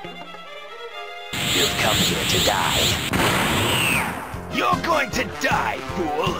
You've come here to die. You're going to die, fool!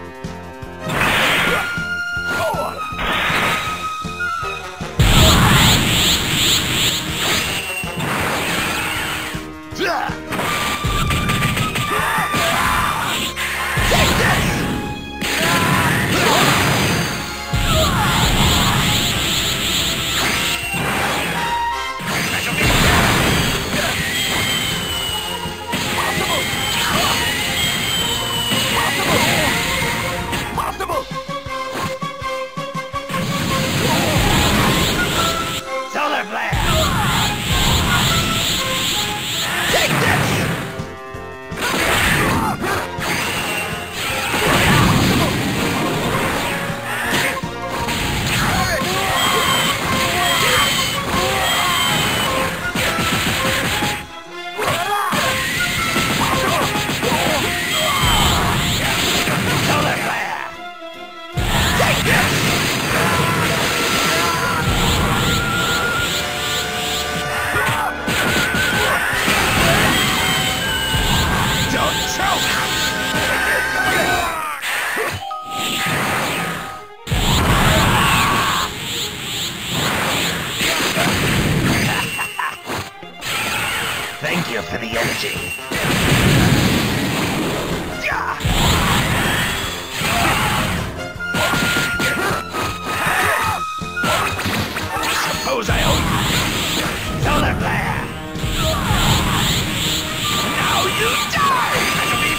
Thank you for the energy. Suppose I owe you. Solar flare! Now you die! That'll be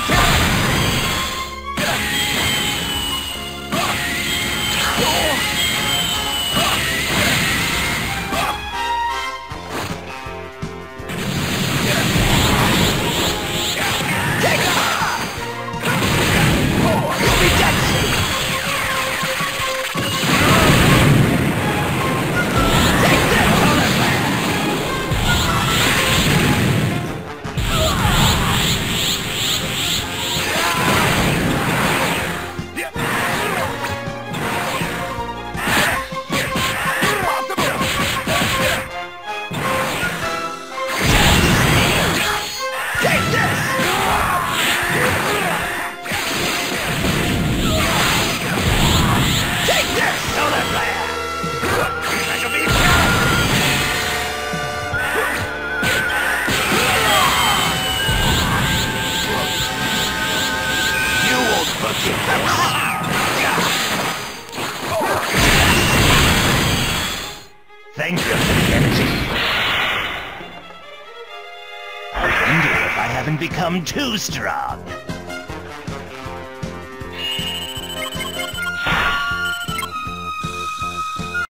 Thank you for the energy. I wonder if I haven't become too strong.